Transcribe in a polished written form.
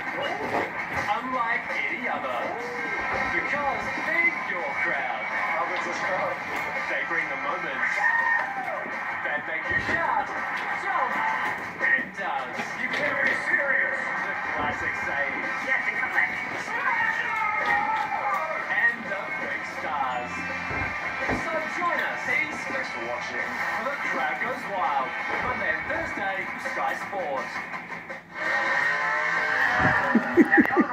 unlike any other. Because they're your crowd. They bring the moments that make you shout, jump, and dance. You can't be serious. The classic saying. Yeah, definitely. And the big stars. So join us. Thanks for watching. The crowd goes wild. Monday and Thursday, Sky Sports.